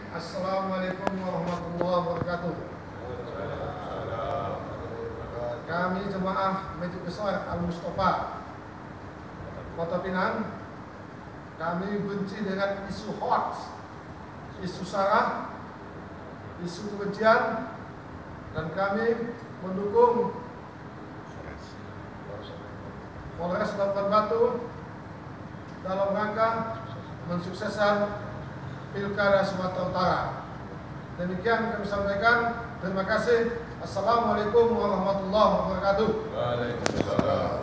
Assalamualaikum warahmatullahi wabarakatuh. Kami jemaah Masjid Besar Al-Mustafa Kota Pinang, kami benci dengan isu hoax, isu sara, isu kebencian, dan kami mendukung Polres Labuan Batu dalam rangka mensukseskan Pilkada Sumatera Utara. Demikian kami sampaikan. Terima kasih. Assalamualaikum warahmatullahi wabarakatuh. Waalaikumsalam.